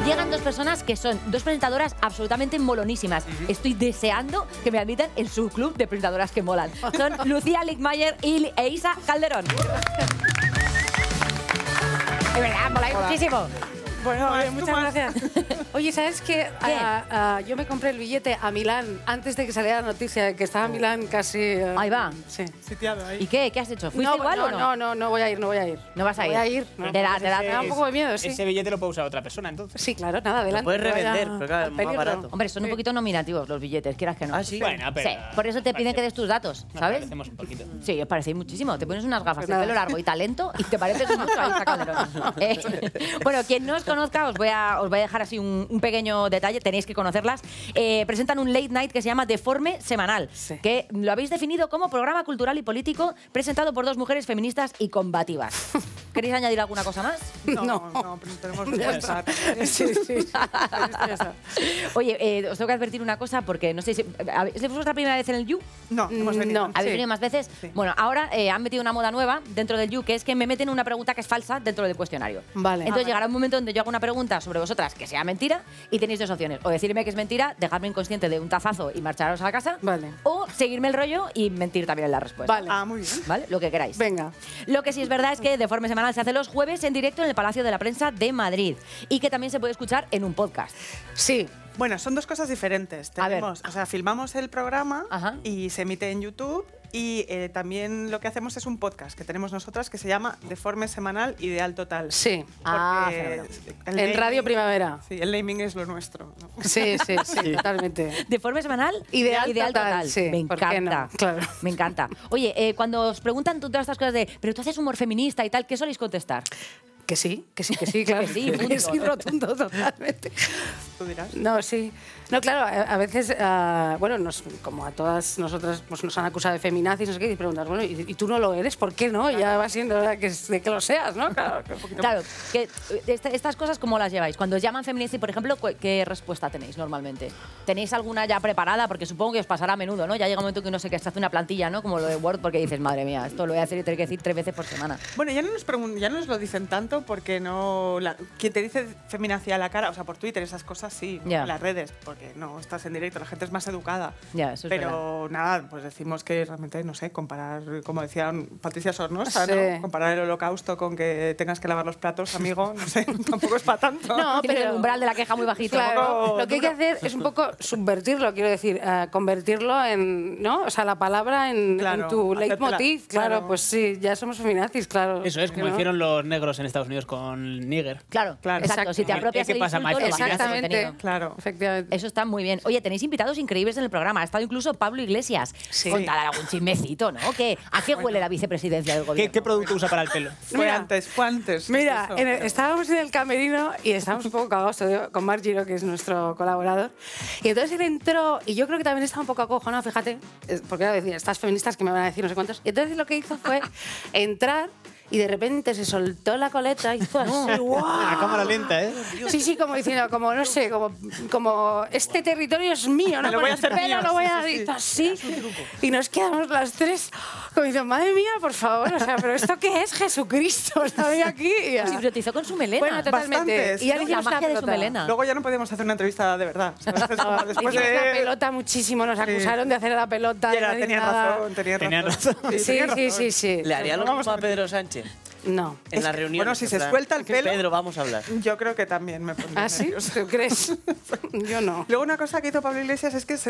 Llegan dos personas que son dos presentadoras absolutamente molonísimas. Estoy deseando que me admitan en su club de presentadoras que molan. Son Lucía Ligmayer e Isa Calderón. De verdad, moláis muchísimo. Bueno, muchas gracias. Oye, ¿sabes qué? Yo me compré el billete a Milán antes de que saliera la noticia de que estaba en Milán casi... Ahí va. Sí. Sitiado ahí. ¿Y qué? ¿Qué has hecho? ¿Fuiste igual o no? No voy a ir, no voy a ir. ¿No vas a ir? Voy a ir. No. Te da un poco de miedo, sí. Ese billete lo puede usar otra persona, entonces. Sí, claro, nada, adelante. Lo puedes revender, pero claro, es más barato. Hombre, son un poquito nominativos los billetes, quieras que no. Ah, sí. Bueno, pero... Sí, por eso te piden que des tus datos, Nos ¿sabes? parecemos un poquito. Sí, os parecéis muchísimo. Te pones unas gafas de pelo largo y talento y te pareces mucho a Isa Calderón. Bueno, quien no os conozca, os voy a dejar así un pequeño detalle, tenéis que conocerlas. Presentan un late night que se llama Deforme Semanal, que lo habéis definido como programa cultural y político presentado por dos mujeres feministas y combativas. ¿Queréis añadir alguna cosa más? No, pero tenemos vergüenza. Sí. Oye, os tengo que advertir una cosa porque no sé si... ¿Es vuestra primera vez en el You? No, hemos venido. No. ¿Habéis venido más veces? Sí. Bueno, ahora han metido una moda nueva dentro del You, que es que me meten una pregunta que es falsa dentro del cuestionario. Vale. Entonces llegará un momento donde yo hago una pregunta sobre vosotras que sea mentira y tenéis dos opciones. O decirme que es mentira, dejarme inconsciente de un tazazo y marcharos a la casa. Vale. O seguirme el rollo y mentir también en la respuesta. Vale. Ah, muy bien. ¿Vale? Lo que queráis. Venga. Lo que sí es verdad es que Deforme Semanal se hace los jueves en directo en el Palacio de la Prensa de Madrid y que también se puede escuchar en un podcast. Sí. Bueno, son dos cosas diferentes. A ver. O sea, filmamos el programa Ajá. y se emite en YouTube y también lo que hacemos es un podcast que tenemos nosotras que se llama Deforme Semanal Ideal Total. Sí. Fenómeno. En Radio Primavera. Sí, el naming es lo nuestro, ¿no? Sí, totalmente. Deforme Semanal Ideal total, sí. Me ¿Por qué encanta. no? Claro. Me encanta. Oye, cuando os preguntan todas estas cosas de pero tú haces humor feminista y tal, ¿qué soléis contestar? Que sí, claro. Que sí, punto, que sí, ¿no? rotundo, totalmente. Tú dirás. No, sí. No, claro, a veces, bueno, como a todas nosotras pues nos han acusado de feminazis, no sé qué, y preguntas, bueno, ¿y tú no lo eres? ¿Por qué no? Ya va siendo hora de que lo seas, ¿no? Claro, que estas cosas, ¿cómo las lleváis? Cuando os llaman feminista, por ejemplo, ¿qué respuesta tenéis normalmente? ¿Tenéis alguna ya preparada? Porque supongo que os pasará a menudo, ¿no? Ya llega un momento que uno se que se hace una plantilla, ¿no? Como lo de Word, porque dices, madre mía, esto lo voy a hacer y tengo que decir 3 veces por semana. Bueno, ya no nos lo dicen tanto porque no... quien te dice feminazi a la cara, o sea, por Twitter, esas cosas sí, ¿no? Ya. En las redes, porque no estás en directo, la gente es más educada. Ya, eso es Pero nada, pues decimos que realmente, no sé, comparar, como decía Patricia Sornosa, Sí. ¿no? Comparar el holocausto con que tengas que lavar los platos, amigo, no sé, tampoco es para tanto. No, Tienes pero- el umbral de la queja muy bajito. Claro, lo que hay que hacer es un poco subvertirlo, quiero decir, convertirlo en, ¿no? O sea, la palabra en Claro, tu hacértela, leitmotiv. Claro, claro. pues sí, ya somos feminazis, claro. Eso es, como ¿no? hicieron los negros en Estados Unidos con Níger. Claro, Claro. exacto. Si te Exacto. apropias ¿Qué del pasa, insulto, Mike? lo bajas de Exactamente. contenido. Claro. Efectivamente. Eso está muy bien. Oye, tenéis invitados increíbles en el programa. Ha estado incluso Pablo Iglesias. Sí. Contad algún chismecito, ¿no? ¿A qué huele la vicepresidencia del gobierno? ¿Qué producto usa para el pelo? Fue antes. Mira, Eso. estábamos en el camerino y estábamos un poco cagados con Marc Giro, que es nuestro colaborador. Y entonces él entró, y yo creo que también estaba un poco acojonado, fíjate, porque era decir, estas feministas que me van a decir no sé cuántos. Y entonces lo que hizo fue entrar y de repente se soltó la coleta y hizo así, ¡guau! A cámara lenta, ¿eh? Sí, como diciendo, como no sé, como este territorio es mío, no Me lo voy a con el hacer pelo, mío, lo voy sí, a sí, hizo así. Y nos quedamos las tres como diciendo, madre mía, por favor, o sea, pero ¿esto qué es? Jesucristo, está bien aquí. Y Se hipnotizó con su melena. bueno, totalmente. Bastantes. Y ya le La hicimos magia de su pelota. melena. Luego ya no podíamos hacer una entrevista de verdad. ¿sabes? Es como Le después hicimos la de... pelota muchísimo, nos acusaron de hacer la pelota. Y y no era, tenían nada. razón, tenían Tenían razón. razón. Sí, tenían sí, razón. sí, sí. ¿Le haría lo mismo a Pedro Sánchez? No. En la reunión. bueno, si se suelta el pelo- Pedro, vamos a hablar. Yo creo que también me pondría ¿Ah, sí? nerviosa. ¿Tú crees? Yo no. Luego una cosa que hizo Pablo Iglesias es que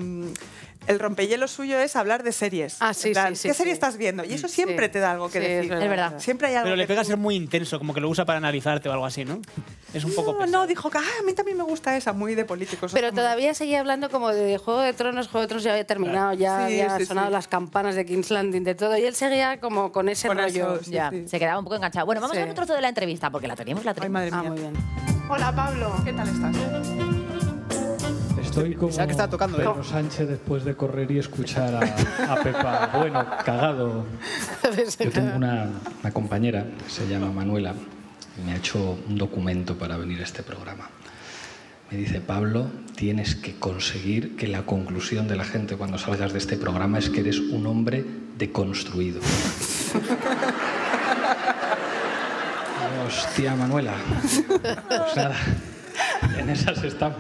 el rompehielo suyo es hablar de series. Ah, sí, En plan, sí, sí, ¿qué serie sí. estás viendo? Y eso siempre Sí. te da algo que Sí, decir. es verdad. Siempre hay algo Pero le que pega a tú- ser muy intenso, como que lo usa para analizarte o algo así, ¿no? Es un poco No, pesado. no, dijo que a mí también me gusta esa, muy de políticos. Pero Como- todavía seguía hablando como de Juego de Tronos ya había terminado, ya Sí, había sí, sonado sí. las campanas de King's Landing, de todo, y él seguía como con ese Con rollo. eso, sí. Ya, se quedaba un poco enganchado. Bueno, vamos Sí. a ver un trozo de la entrevista, porque la teníamos. Ay, madre Ah, mía. muy bien. Hola, Pablo. ¿Qué tal estás? Estoy como Pensaba que estaba tocando, ¿eh? Pedro Sánchez después de correr y escuchar a Pepa. Bueno, cagado. Yo tengo una compañera que se llama Manuela y me ha hecho un documento para venir a este programa. Me dice, Pablo, tienes que conseguir que la conclusión de la gente cuando salgas de este programa es que eres un hombre deconstruido. Hostia, Manuela. Pues nada. En esas estamos.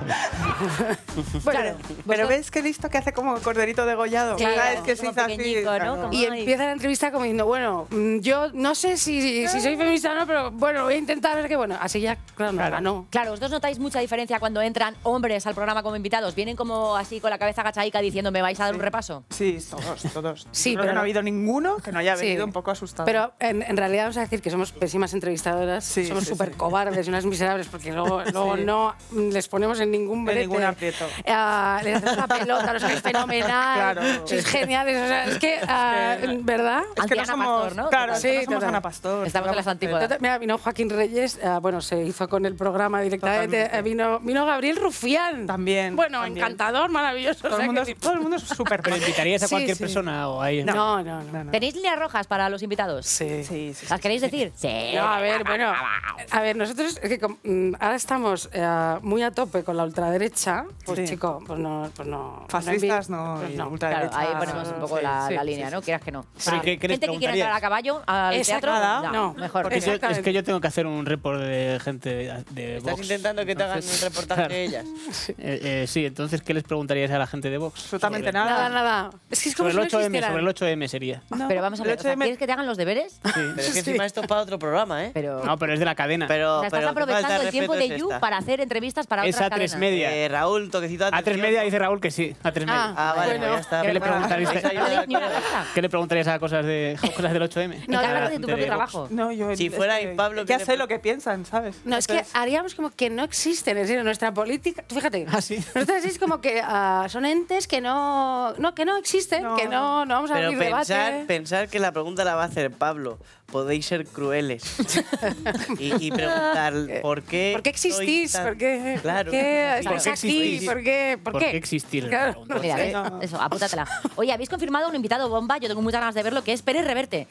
Claro, Pero ves qué listo que hace como corderito degollado. Claro, ¿Sabes? Que se como hizo así. pequeñico, ¿no? Claro. Como- Y Ay. empieza la entrevista como diciendo, bueno, yo no sé si soy feminista o no, pero bueno, voy a intentar ver que, bueno, así ya, claro, no ganó. Claro, vosotros notáis mucha diferencia cuando entran hombres al programa como invitados. Vienen como así con la cabeza agachadica diciendo, ¿me vais a dar un repaso? Sí, todos. Sí, Creo pero que no ha habido ninguno que no haya Sí. venido un poco asustado. Pero en realidad vamos a decir que somos pésimas entrevistadoras, Sí, somos sí, súper sí. cobardes y unas miserables porque luego Sí. no les ponemos en ningún En brete. ningún aprieto. Les hacemos la pelota, los que es fenomenal, Claro. sois geniales, o sea, es que, ¿verdad? es que no Antiana somos, Pastor, ¿no? claro, Total. es que no Sí, somos total. Ana Pastor. Estamos en las antípodas. Total, mira, vino Joaquín Reyes, bueno, se hizo con el programa directamente. Totalmente. Vino Gabriel Rufián. También, Bueno, también. encantador, maravilloso. Todo o sea el mundo que- es súper ¿Pero invitarías a Sí, cualquier sí. persona o ahí? No. ¿Tenéis líneas rojas para los invitados? Sí. Sí, sí. ¿Las queréis decir? Sí. No, a ver, bueno. A ver, nosotros es que ahora estamos muy a tope con la ultraderecha. Pues Sí. chico, pues no. Fascistas no, pues y no. ultraderecha. Claro, ahí ponemos un poco Sí, la sí, línea, sí, ¿no? sí. Quieras que no. Pero ¿qué les Gente que quiere preguntarías? entrar a caballo al Exacto. teatro, No, mejor. Porque es Exactamente. que yo tengo que hacer un report de gente de ¿Estás Vox. intentando que te hagan un Entonces, reportaje claro. de ellas? Sí, entonces, ¿qué les preguntarías a la gente de Vox? Absolutamente Sobre- nada. Nada. Es que es como Sobre el si no 8M, existieran. sobre el 8M sería. Pero vamos a ver, o sea, ¿quieres que te hagan los deberes? Pero es que encima esto es para otro programa, ¿eh? Pero, No, pero es de la cadena. Pero, o sea, estás pero ¿qué falta aprovechando de el tiempo respeto de es You esta? para hacer entrevistas para Es otras A3 cadenas. Media. Raúl, toquecito antes. A3 Media dice Raúl que sí. A3 Media. Ah, Vale, bueno. pues ya está. ¿Qué le preguntaréis? Vais a No ayudar. ni una resta. ¿Qué le preguntarías a cosas del 8M? Encárgate de tu Gente propio Vox. trabajo. No, yo Si fuera ahí Pablo, ya ¿qué le sé lo que piensan, ¿sabes? No, es que Entonces, haríamos como que no existen, es decir, nuestra política, tú fíjate, Ah, sí. nosotros es como que son entes que no existen, No. que no vamos a Pero abrir debate. pensar que la pregunta la va a hacer Pablo. Podéis ser crueles. y preguntar por qué. ¿Por qué existís? sois tan- ¿Por qué, Claro. ¿por qué ¿Por estáis qué aquí? existís? ¿Por qué? ¿Por qué existir? Claro. Mira, ¿ves? No. Eso, apúntatela. Oye, habéis confirmado un invitado bomba, yo tengo muchas ganas de verlo, que es Pérez Reverte.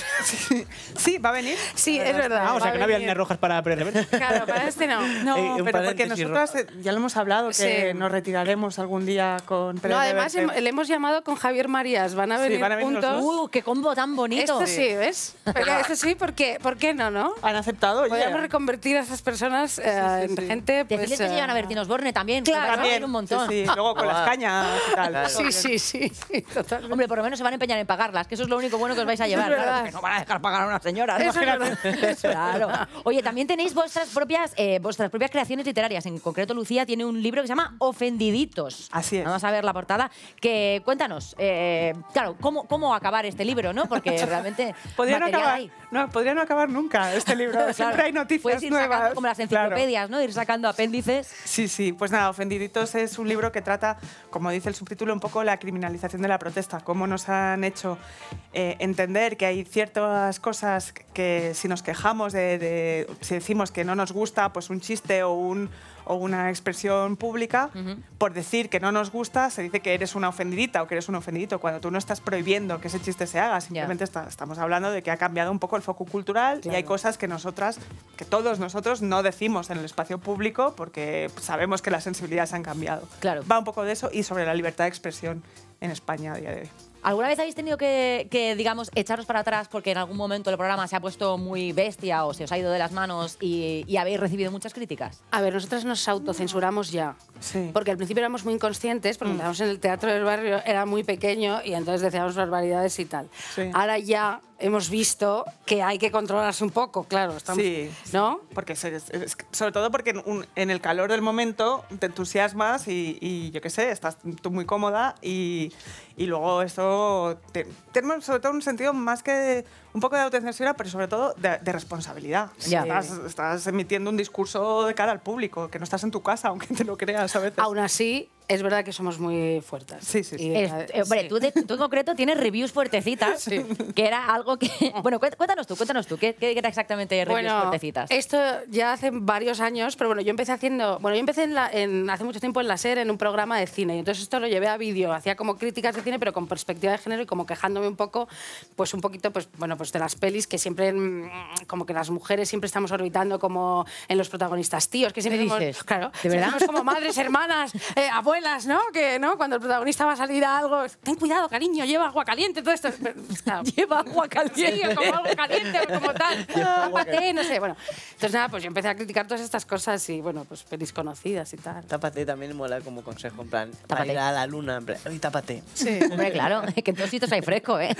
sí, va a venir. Sí, es verdad. Ah, o sea va que a no había venir. líneas rojas para Pérez Reverte. Claro, para este no. No, un pero porque paréntesis nosotras ya lo hemos hablado, que Sí. nos retiraremos algún día con Pérez No, además Reverte. le hemos llamado con Javier Marías, van a Sí, venir van a venir los juntos. dos. ¡Qué combo tan bonito! Esto sí, ¿ves? Pero esto sí, ¿por qué no? Han aceptado, oye. Podríamos reconvertir a estas personas en sí. gente, pues... Decirles que se llevan a Bertín Osborne también. que Claro. van a venir También, un montón. Sí, sí. Luego con las cañas y tal. Claro. Sí, totalmente. Hombre, por lo menos se van a empeñar en pagarlas, que eso es lo único bueno que os vais a llevar. Es verdad. Claro, que no van a dejar pagar a una señora. ¿no? Eso es Imagínate. Claro. Oye, también tenéis vuestras propias creaciones literarias. En concreto, Lucía tiene un libro que se llama Ofendiditos. Así es. Vamos a ver la portada. Que cuéntanos, claro, cómo acabar este libro, ¿no? Porque realmente Podría no material acabar. hay. No, podría no acabar nunca este libro. Siempre hay noticias Puedes ir nuevas. sacando como las Claro. enciclopedias, ¿no? Ir sacando apéndices. Sí, sí. Pues nada, Ofendiditos es un libro que trata, como dice el subtítulo, un poco la criminalización de la protesta. Cómo nos han hecho entender que hay ciertas cosas que si nos quejamos si decimos que no nos gusta, pues un chiste o una expresión pública, por decir que no nos gusta, se dice que eres una ofendidita o que eres un ofendidito, cuando tú no estás prohibiendo que ese chiste se haga, simplemente estamos hablando de que ha cambiado un poco el foco cultural y hay cosas que todos nosotros no decimos en el espacio público porque sabemos que las sensibilidades han cambiado. Claro. Va un poco de eso y sobre la libertad de expresión en España a día de hoy. ¿Alguna vez habéis tenido que, digamos, echaros para atrás porque en algún momento el programa se ha puesto muy bestia o se os ha ido de las manos y habéis recibido muchas críticas? A ver, nosotros nos autocensuramos ya. Sí. Porque al principio éramos muy inconscientes, porque estábamos en el teatro del barrio, era muy pequeño y entonces decíamos barbaridades y tal. Sí. Ahora ya hemos visto que hay que controlarse un poco, claro. Estamos, Sí, ¿no? porque sobre todo porque en el calor del momento te entusiasmas y yo qué sé, estás tú muy cómoda y luego eso tenemos sobre todo un sentido más que un poco de autocensura, pero sobre todo de responsabilidad. Ya. Estás emitiendo un discurso de cara al público, que no estás en tu casa, aunque te lo creas a veces. Aún así, es verdad que somos muy fuertes. Sí, sí, sí. Y, Hombre, sí. tú en concreto tienes reviews fuertecitas, que era algo que... Bueno, cuéntanos tú, ¿qué era exactamente reviews fuertecitas? Esto ya hace varios años, pero bueno, yo empecé hace mucho tiempo en la SER, en un programa de cine, y entonces esto lo llevé a vídeo, hacía como críticas de cine, pero con perspectiva de género y como quejándome un poco, pues un poquito, pues bueno, pues pues de las pelis que siempre, como que las mujeres siempre estamos orbitando como en los protagonistas tíos, que siempre ¿Qué somos, dices? claro, ¿De verdad? somos como madres, hermanas, abuelas, ¿no? Que, ¿no? Cuando el protagonista va a salir a algo, ten cuidado, cariño, lleva agua caliente, todo esto. Pues, claro, Lleva agua caliente. sí, como algo caliente, como tal. Tápate, no sé, bueno. Entonces, nada, pues yo empecé a criticar todas estas cosas y, bueno, pues pelis conocidas y tal. Tápate también mola como consejo, en plan, para Tápate. ir a la luna, en plan, "Ay, tápate". Sí. Hombre, claro, es que en todos sitios hay fresco, ¿eh?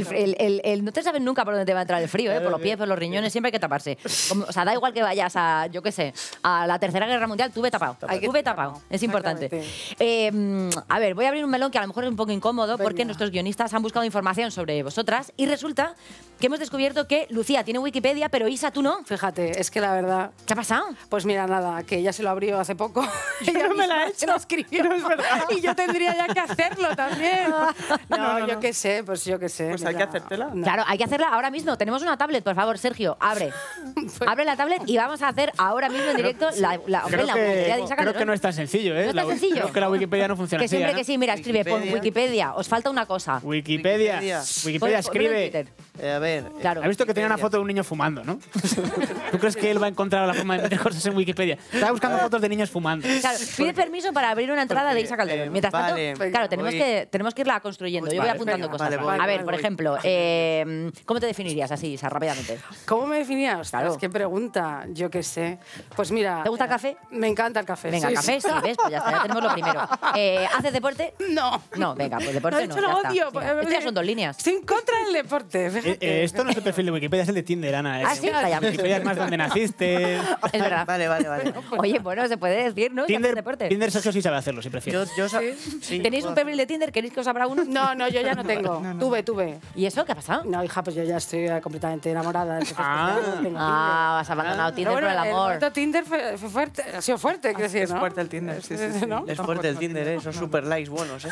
No te sabes nunca por dónde te va a entrar el frío, ¿eh? Por los pies, por los riñones, siempre hay que taparse. O sea, da igual que vayas a, yo qué sé, a la Tercera Guerra Mundial, tú ve tapado. Hay que Tú ve taparlo, tapado, es importante. exactamente. A ver, voy a abrir un melón que a lo mejor es un poco incómodo porque Venga. nuestros guionistas han buscado información sobre vosotras y resulta que hemos descubierto que Lucía tiene Wikipedia, pero Isa, tú no. Fíjate, es que la verdad... ¿Qué ha pasado? Pues mira, nada, que ella se lo abrió hace poco. Ella no me la misma he hecho. se lo escribió. No es verdad. Y yo tendría ya que hacerlo también. No, yo qué sé, pues yo qué sé. Pues hay que hacértela. No. Claro, hay que hacerla ahora mismo. Tenemos una tablet, por favor, Sergio, abre. Abre la tablet y vamos a hacer ahora mismo en directo la Creo Wikipedia de Isa creo Calderón. que no es tan sencillo, ¿eh? ¿No es tan sencillo? Creo que la Wikipedia no funciona Que así, siempre ¿eh? que sí, mira, escribe, pon Wikipedia. Wikipedia, os falta una cosa. Wikipedia. Wikipedia. Wikipedia Ponlo en escribe. Twitter. A ver. Claro. ¿Has visto que tenía una foto de un niño fumando, no? ¿Tú crees que él va a encontrar la forma de meter cosas en Wikipedia? Estaba buscando fotos de niños fumando. Claro, pide permiso para abrir una entrada de Isa Calderón. Mientras tanto, vale, claro, tenemos voy. que irla construyendo. Yo voy Vale, apuntando venga, cosas. vale, voy, a ver, voy, por voy. ejemplo, ¿cómo te definirías así, Isa, rápidamente? ¿Cómo me definías? Ostras, Claro. qué pregunta. Yo qué sé. Pues mira... ¿Te gusta el café? Me encanta el café. Venga, sí, café, sí, ¿ves? Pues ya está, ya tenemos lo primero. ¿Haces deporte? No. No, venga, pues deporte De no. hecho, lo ya está. odio. Mira, esto ya son dos líneas. Estoy en contra del deporte, fíjate. Esto no es el perfil de Wikipedia, es el de Tinder, Ana. Ah, sí, calla. Wikipedia es más donde naciste. Es verdad. Vale. Oye, bueno, se puede decir, ¿no? Si haces deporte. Tinder Sergio sí sabe hacerlo, si prefiere. Sí, ¿Tenéis un perfil de Tinder? ¿Queréis que os abra uno? No, yo ya no tengo. Tuve. ¿Y eso qué ha pasado? No, hija, pues yo ya estoy completamente enamorada. Entonces, pues, Ah. ya no tengo Ah, has abandonado Tinder. Tinder Pero por bueno, el amor. momento Tinder fue fuerte, ha sido fuerte, quiero decir, Es ¿no? fuerte el Tinder, sí. ¿No? Es fuerte el Tinder, ¿eh? Son super likes buenos, ¿eh?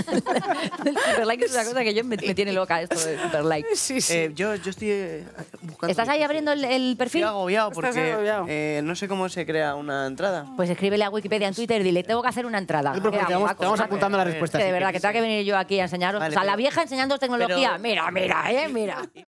El super like es una cosa que me tiene loca esto de super like. Sí, sí. Yo estoy buscando. ¿Estás ahí abriendo el perfil? Estoy agobiado Estás porque agobiado. no sé cómo se crea una entrada. Pues escríbele a Wikipedia en Twitter y dile, tengo que hacer una entrada. No te preocupes, Qué que guapo, vamos ¿no? apuntando las respuestas. Que de si verdad, quieres. que tenga que venir yo aquí a enseñaros. Vale, o sea, la pero- vieja enseñándoos tecnología. pero- Mira, mira.